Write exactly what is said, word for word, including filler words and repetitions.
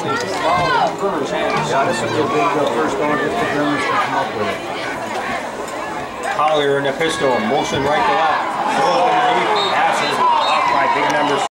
Yeah, this would be a big uh, first one if the Germans can come up with it. Collier in the pistol, motion right to left. Goes underneath, passes off by big numbers.